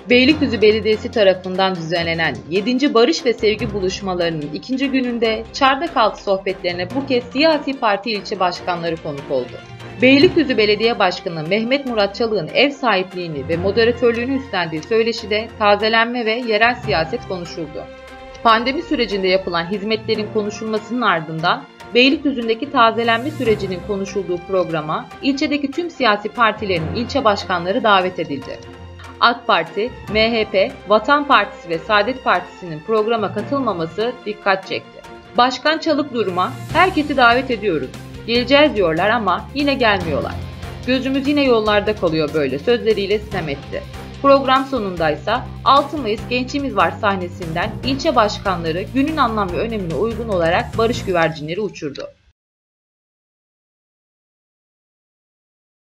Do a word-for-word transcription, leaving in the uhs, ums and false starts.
Beylikdüzü Belediyesi tarafından düzenlenen yedinci Barış ve Sevgi buluşmalarının ikinci gününde Çardakaltı sohbetlerine bu kez siyasi parti ilçe başkanları konuk oldu. Beylikdüzü Belediye Başkanı Mehmet Murat Çalık'ın ev sahipliğini ve moderatörlüğünü üstlendiği söyleşide tazelenme ve yerel siyaset konuşuldu. Pandemi sürecinde yapılan hizmetlerin konuşulmasının ardından Beylikdüzü'ndeki tazelenme sürecinin konuşulduğu programa ilçedeki tüm siyasi partilerin ilçe başkanları davet edildi. AK Parti, M H P, Vatan Partisi ve Saadet Partisi'nin programa katılmaması dikkat çekti. Başkan Çalık duruma "Herkesi davet ediyoruz, geleceğiz diyorlar ama yine gelmiyorlar. Gözümüz yine yollarda kalıyor" böyle sözleriyle sitem etti. Program sonundaysa altı Mayıs Gençliğimiz Var sahnesinden ilçe başkanları günün anlam ve önemine uygun olarak barış güvercinleri uçurdu.